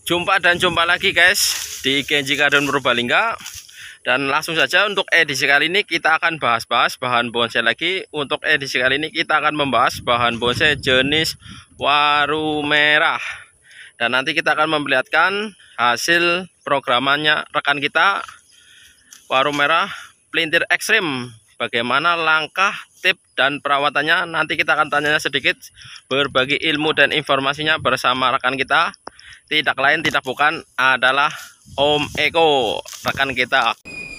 Jumpa lagi guys di Genji Garden Purbalingga. Dan langsung saja untuk edisi kali ini kita akan bahas bahan bonsai lagi. Untuk edisi kali ini kita akan membahas bahan bonsai jenis waru merah. Dan nanti kita akan memperlihatkan hasil programannya rekan kita, waru merah pelintir ekstrim. Bagaimana langkah, tip, dan perawatannya, nanti kita akan tanya sedikit, berbagi ilmu dan informasinya bersama rekan kita. Tidak lain tidak bukan adalah Om Eko, rekan kita.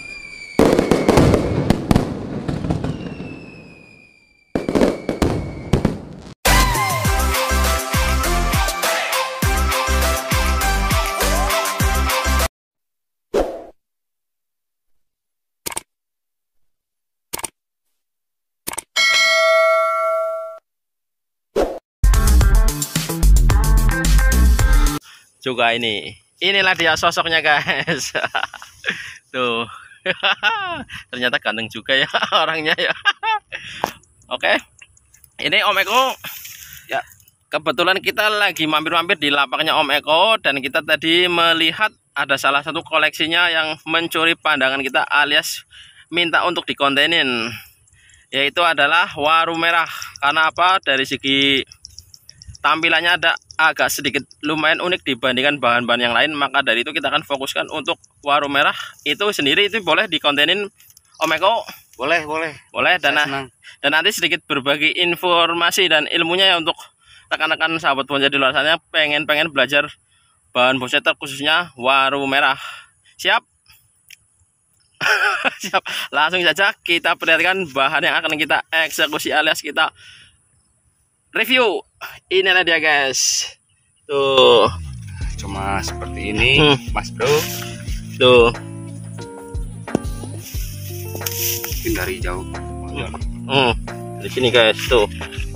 Juga inilah dia sosoknya guys. Tuh. Ternyata ganteng juga ya orangnya ya. Oke, ini Om Eko ya. Kebetulan kita lagi mampir-mampir di lapaknya Om Eko, dan kita tadi melihat ada salah satu koleksinya yang mencuri pandangan kita alias minta untuk dikontenin, yaitu adalah waru merah. Karena apa? Dari segi tampilannya ada agak sedikit lumayan unik dibandingkan bahan-bahan yang lain, maka dari itu kita akan fokuskan untuk waru merah itu sendiri. Itu boleh dikontenin Om Eko? Boleh dan nanti sedikit berbagi informasi dan ilmunya ya untuk rekan-rekan sahabat bonsai di luar sana pengen belajar bahan bonsai terkhususnya waru merah. Siap? Siap. Langsung saja kita perhatikan bahan yang akan kita eksekusi alias kita review. Inilah dia guys. Tuh. Cuma seperti ini, Mas Bro. Tuh. Mungkin dari jauh. Di sini guys, tuh.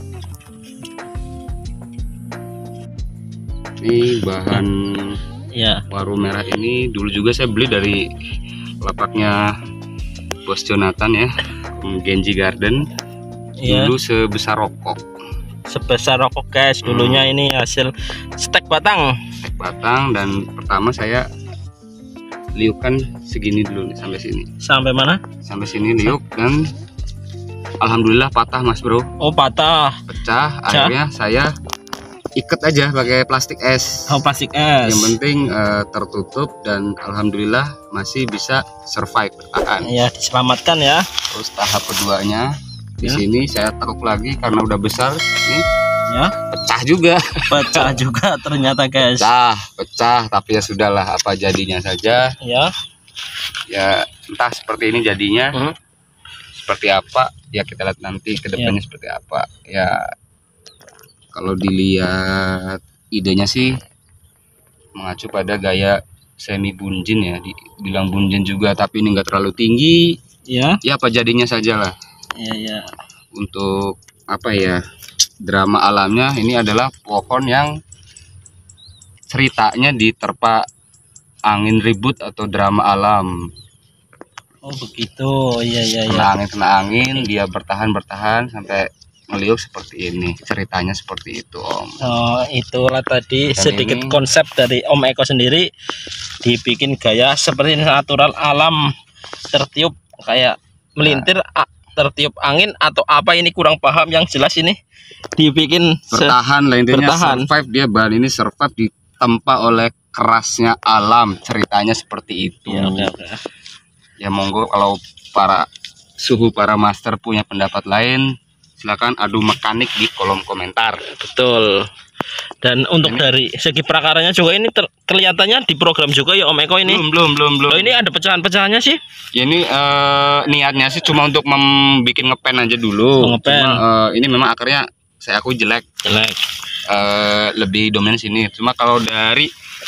Ini bahan Ya. waru merah ini dulu juga saya beli dari lapaknya Bos Jonathan ya, Genji Garden. Ya. Dulu sebesar rokok. Sebesar rokok guys, dulunya ini hasil stek batang. Stek batang, dan pertama saya liukan segini dulu nih, sampai sini. Sampai mana? Sampai sini liuk, dan alhamdulillah patah Mas Bro. Oh, patah. Pecah. Akhirnya saya ikat aja pakai plastik es. Oh, plastik es. Yang penting tertutup, dan alhamdulillah masih bisa survive, bertahan. Ya, diselamatkan ya. Terus tahap keduanya di sini saya tekuk lagi karena udah besar nih. Ya, Pecah juga. pecah juga ternyata guys. Pecah, tapi ya sudahlah, apa jadinya saja. Ya. Ya entah seperti ini jadinya. Seperti apa ya, kita lihat nanti ke depannya seperti apa. Ya kalau dilihat idenya sih mengacu pada gaya semi bunjin ya, dibilang bunjin juga, tapi ini enggak terlalu tinggi. Ya. Ya apa jadinya sajalah. Ya. Untuk apa ya, drama alamnya ini adalah pohon yang ceritanya diterpa angin ribut atau drama alam. Oh begitu. Iya. Kena angin, dia bertahan sampai meliuk seperti ini. Ceritanya seperti itu Om. Oh, itulah tadi dan sedikit ini konsep dari Om Eko sendiri, dibikin gaya seperti natural alam, tertiup kayak melintir, tertiup angin atau apa, ini kurang paham. Yang jelas ini dibikin bertahan lah intinya, bertahan. Survive. Dia bahan ini survive ditempa oleh kerasnya alam, ceritanya seperti itu. Ya monggo kalau para master punya pendapat lain, silakan adu mekanik di kolom komentar. Betul. Dan untuk dari segi prakaranya juga ini kelihatannya diprogram juga ya Om Eko ini. Belum. Oh, ini ada pecahan-pecahannya sih. Ya, ini niatnya sih cuma untuk bikin ngepen aja dulu. Cuma ini memang akarnya saya akui jelek. Lebih dominan sini. Cuma kalau dari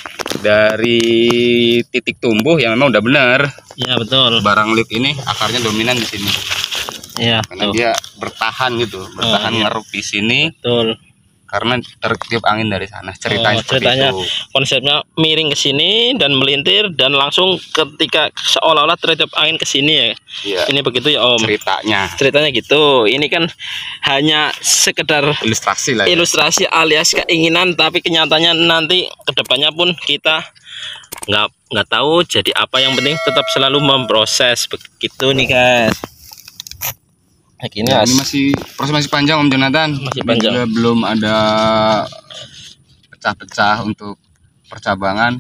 titik tumbuh yang memang udah benar. Ya betul. Barang liuk ini akarnya dominan di sini. Iya. Karena dia bertahan gitu, ngeruk di sini. Betul. karena tertiup angin dari sana. Ceritanya ceritanya itu. Konsepnya miring ke sini dan melintir dan langsung ketika seolah-olah tertiup angin ke sini ya. Iya. Ini begitu ya Om. Ceritanya gitu. Ini kan hanya sekedar ilustrasi lah. Ilustrasi alias keinginan, tapi kenyataannya nanti kedepannya pun kita nggak tahu jadi apa. Yang penting tetap selalu memproses begitu nih guys. Ini masih proses masih panjang Om Jonathan. Masih panjang. Juga belum ada pecah-pecah untuk percabangan.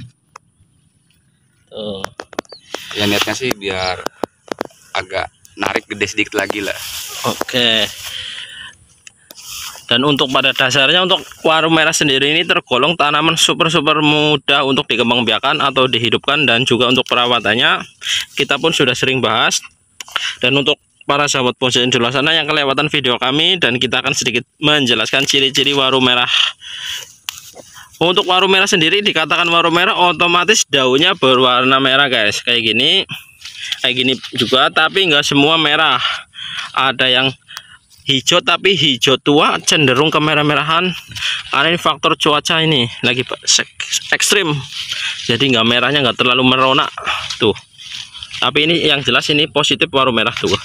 Ya niatnya sih biar agak narik gede sedikit lagi lah. Oke. Dan untuk pada dasarnya untuk warung merah sendiri ini tergolong tanaman super mudah untuk dikembangbiakan atau dihidupkan, dan juga untuk perawatannya kita pun sudah sering bahas. Dan untuk para sahabat bonsai di luar sana yang kelewatan video kami, dan kita akan sedikit menjelaskan ciri-ciri warung merah. Untuk warung merah sendiri dikatakan warung merah otomatis daunnya berwarna merah guys, kayak gini juga, tapi enggak semua merah. Ada yang hijau tapi hijau tua cenderung kemerah-merahan karena ini faktor cuaca ini lagi ekstrim, jadi enggak merahnya enggak terlalu merona tuh. Tapi ini yang jelas ini positif warung merah tuh.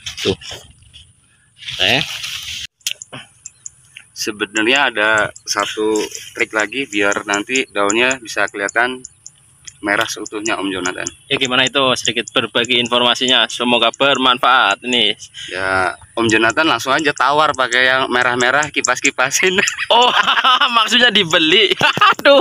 Sebenarnya ada satu trik lagi biar nanti daunnya bisa kelihatan merah seutuhnya Om Jonathan. Ya gimana itu, sedikit berbagi informasinya, semoga bermanfaat nih. Ya Om Jonathan langsung aja tawar pakai yang merah-merah, kipas-kipasin. Oh maksudnya dibeli. Aduh.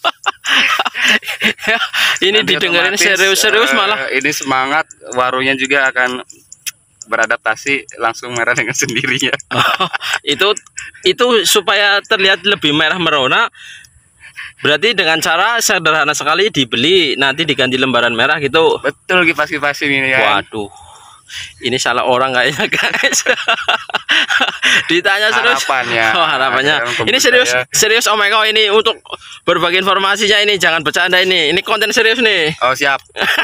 Ini nanti didengerin serius-serius malah. Ini semangat warungnya juga akan beradaptasi langsung merah dengan sendirinya. Itu supaya terlihat lebih merah merona. Berarti dengan cara sederhana sekali, dibeli nanti diganti lembaran merah gitu. Betul, kipas-kipasin ini ya. Waduh, ini salah orang kayaknya guys. Ditanya serius. Harapannya. Ini serius Om Eko ini untuk berbagi informasinya, ini jangan bercanda ini. Ini konten serius nih. Oh siap.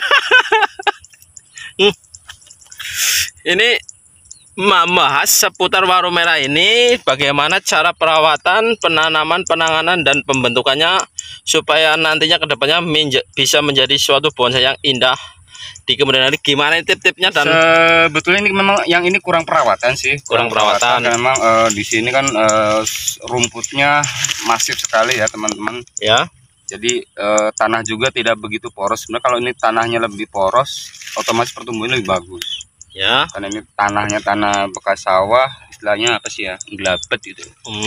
Ini membahas seputar warung merah ini, bagaimana cara perawatan, penanaman, penanganan, dan pembentukannya supaya nantinya kedepannya bisa menjadi suatu bonsai yang indah di kemudian hari. Gimana tip-tipnya? Dan sebetulnya ini memang yang ini kurang perawatan sih, kurang perawatan. Memang di sini kan rumputnya masif sekali ya teman-teman ya. Jadi tanah juga tidak begitu poros. Sebenarnya kalau ini tanahnya lebih poros, otomatis pertumbuhannya lebih bagus ya, karena ini tanahnya tanah bekas sawah, istilahnya apa sih ya, gelabet gitu.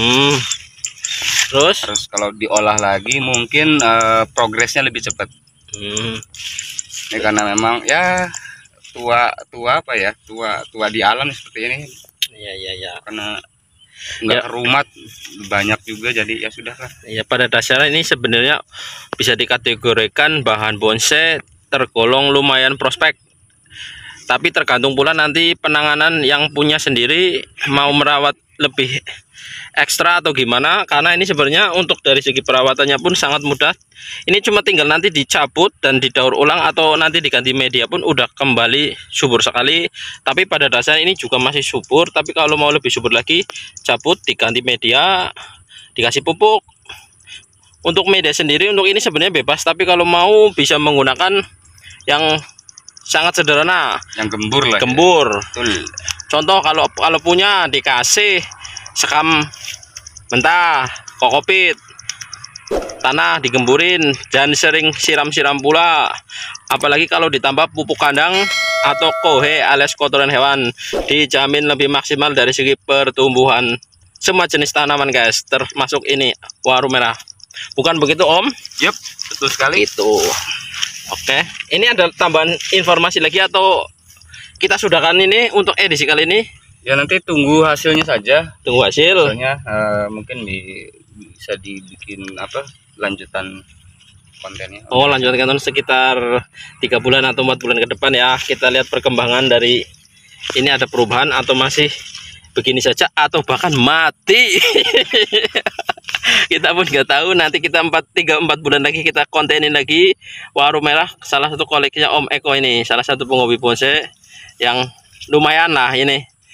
Terus kalau diolah lagi mungkin progresnya lebih cepat. Ini karena memang ya tua apa ya, tua di alam seperti ini. Iya. Karena nggak kerumat banyak juga, jadi ya sudahlah. Ya pada dasarnya ini sebenarnya bisa dikategorikan bahan bonsai tergolong lumayan prospek. Tapi tergantung pula nanti penanganan yang punya sendiri mau merawat lebih ekstra atau gimana, karena ini sebenarnya untuk dari segi perawatannya pun sangat mudah. Ini cuma tinggal nanti dicabut dan didaur ulang atau nanti diganti media pun udah kembali subur sekali. Tapi pada dasarnya ini juga masih subur, tapi kalau mau lebih subur lagi cabut, diganti media, dikasih pupuk. Untuk media sendiri untuk ini sebenarnya bebas, tapi kalau mau bisa menggunakan yang sangat sederhana, yang gembur lah. Gembur. Ya. Contoh kalau punya dikasih sekam mentah, kokopit, tanah digemburin, dan sering siram-siram pula. Apalagi kalau ditambah pupuk kandang atau kohe alias kotoran hewan, dijamin lebih maksimal dari segi pertumbuhan semua jenis tanaman guys, termasuk ini warung merah. Bukan begitu Om? Yep, betul sekali itu. Oke, ini ada tambahan informasi lagi atau kita sudahkan ini untuk edisi kali ini? Ya nanti tunggu hasilnya saja. Tunggu hasil. Hasilnya mungkin bisa dibikin apa lanjutan kontennya. Oh lanjutan konten sekitar 3 bulan atau 4 bulan ke depan ya. Kita lihat perkembangan dari ini, ada perubahan atau masih begini saja atau bahkan mati. Kita pun nggak tahu, nanti kita 3-4 bulan lagi kita kontenin lagi warung merah, salah satu koleksinya Om Eko ini, salah satu penghobi bonsai yang lumayan lah ini.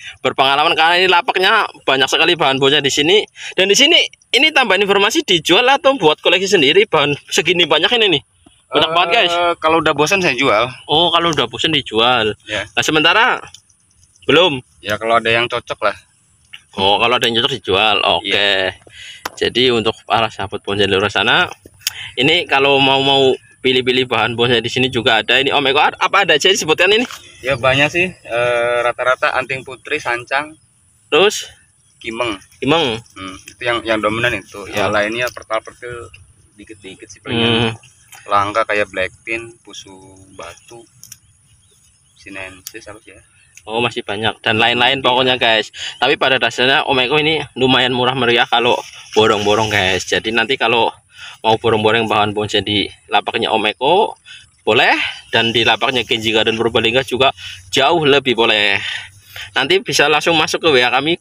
berpengalaman karena ini lapaknya banyak sekali bahan bonsai di sini. Dan di sini ini tambahan informasi, dijual atau buat koleksi sendiri bahan segini banyak ini nih? Banyak banget guys. Kalau udah bosan saya jual. Oh, kalau udah bosan dijual. Ya. Nah, sementara belum. Ya kalau ada yang cocok lah. Oh, kalau ada yang cocok dijual. Oke. Ya. Jadi untuk para sahabat bonsai di luar sana, ini kalau mau pilih-pilih bahan bonsai di sini juga ada. Ini Om Eko apa ada aja disebutkan ini? Ya banyak sih. Rata-rata anting putri, sancang, Terus kimeng. Itu yang dominan itu. Ya lainnya pertal-pertil dikit-dikit sih palingan. Langka kayak blackpin, pusu batu, sinensis apa sih ya. Oh, masih banyak dan lain-lain pokoknya guys. Tapi pada dasarnya Om Eko ini lumayan murah meriah kalau borong-borong guys. Jadi nanti kalau mau borong-borong bahan bonsai di lapaknya Om Eko boleh, dan di lapaknya Genji Garden Purbalingga juga jauh lebih boleh. Nanti bisa langsung masuk ke WA kami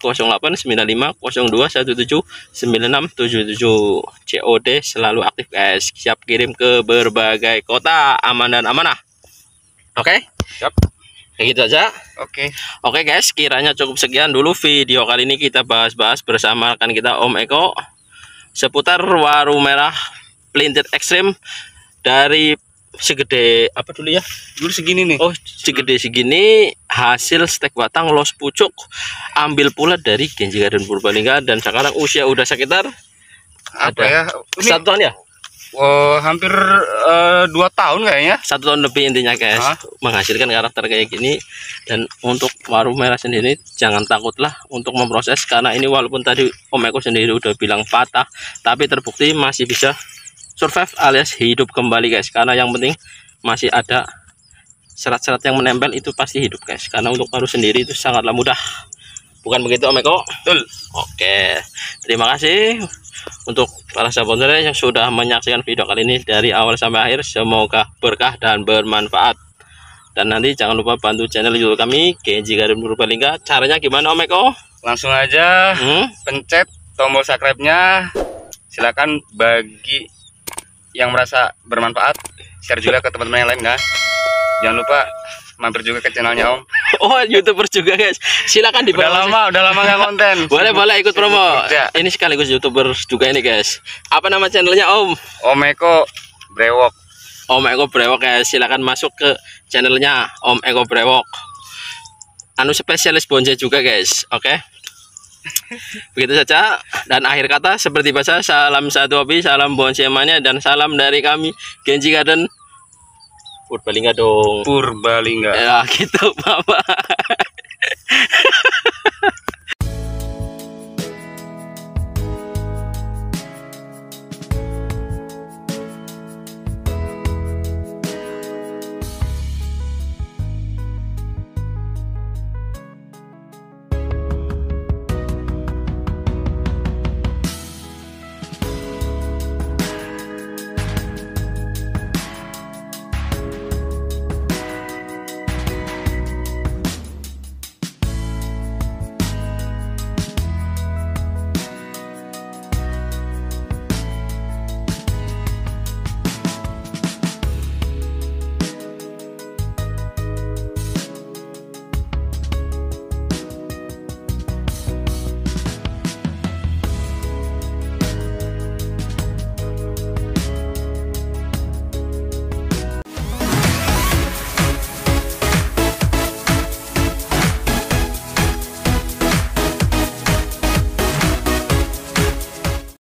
089502179677. COD selalu aktif guys. Siap kirim ke berbagai kota, aman dan amanah. Oke? Siap. Kayak gitu aja. Oke guys, kiranya cukup sekian dulu video kali ini kita bahas-bahas bersama rekan kita Om Eko seputar waru merah pelintir ekstrim dari segede apa dulu ya? Dulu segini nih. Oh, segini hasil stek batang los pucuk ambil pula dari Genji Garden Purbalingga, dan sekarang usia udah sekitar apa ya? Ini, 1 tahun ya? Oh, hampir 2 tahun kayaknya. 1 tahun lebih intinya guys. Menghasilkan karakter kayak gini. Dan untuk waru merah sendiri jangan takutlah untuk memproses, karena ini walaupun tadi Om Eko sendiri udah bilang patah, tapi terbukti masih bisa survive alias hidup kembali guys. Karena yang penting masih ada serat-serat yang menempel, itu pasti hidup guys. Karena untuk waru sendiri itu sangatlah mudah. Bukan begitu Om Eko? Betul. Oke, terima kasih untuk para sahabat bonsai yang sudah menyaksikan video kali ini dari awal sampai akhir. Semoga berkah dan bermanfaat. Dan nanti jangan lupa bantu channel YouTube kami Genji Garden Purbalingga. Caranya gimana Om Eko? Langsung aja pencet tombol subscribe-nya. Silakan bagi yang merasa bermanfaat, share juga ke teman-teman yang lain ya. Jangan lupa mampir juga ke channelnya Om. Oh, YouTuber juga guys. Silakan di udah lama nggak konten. boleh ikut promo. Ini sekaligus YouTuber juga ini guys. Apa nama channelnya Om? Om Eko Brewok. Om Eko Brewok guys. Silakan masuk ke channelnya Om Eko Brewok. Anu spesialis bonsai juga guys. Oke. Begitu saja, dan akhir kata seperti biasa, salam satu hobi, salam bonsai mania, dan salam dari kami Genji Garden Purbalingga dong. Purbalingga. Ya gitu, Bapak.